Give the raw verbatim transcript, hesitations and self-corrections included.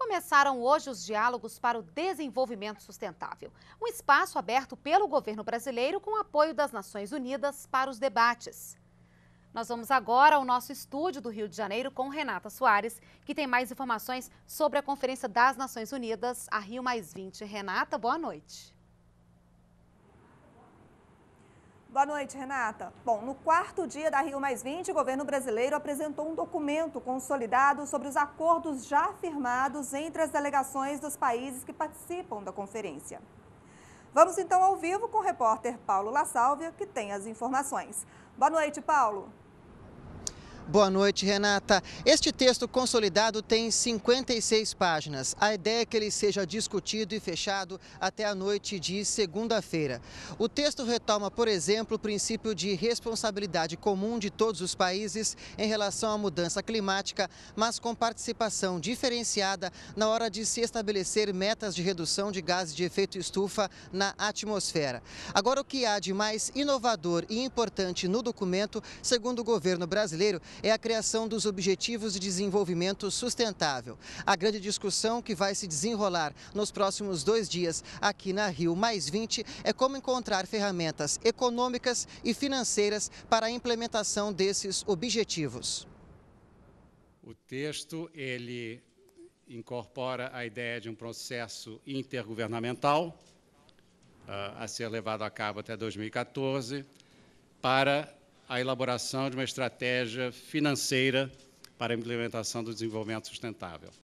Começaram hoje os diálogos para o desenvolvimento sustentável, um espaço aberto pelo governo brasileiro com apoio das Nações Unidas para os debates. Nós vamos agora ao nosso estúdio do Rio de Janeiro com Renata Soares, que tem mais informações sobre a Conferência das Nações Unidas, a Rio mais vinte. Renata, boa noite. Boa noite, Renata. Bom, no quarto dia da Rio mais vinte, o governo brasileiro apresentou um documento consolidado sobre os acordos já firmados entre as delegações dos países que participam da conferência. Vamos então ao vivo com o repórter Paulo La Sálvia, que tem as informações. Boa noite, Paulo. Boa noite, Renata. Este texto consolidado tem cinquenta e seis páginas. A ideia é que ele seja discutido e fechado até a noite de segunda-feira. O texto retoma, por exemplo, o princípio de responsabilidade comum de todos os países em relação à mudança climática, mas com participação diferenciada na hora de se estabelecer metas de redução de gases de efeito estufa na atmosfera. Agora, o que há de mais inovador e importante no documento, segundo o governo brasileiro, é a criação dos Objetivos de Desenvolvimento Sustentável. A grande discussão que vai se desenrolar nos próximos dois dias aqui na Rio mais vinte é como encontrar ferramentas econômicas e financeiras para a implementação desses objetivos. O texto, ele incorpora a ideia de um processo intergovernamental uh, a ser levado a cabo até dois mil e quatorze para a elaboração de uma estratégia financeira para a implementação do desenvolvimento sustentável.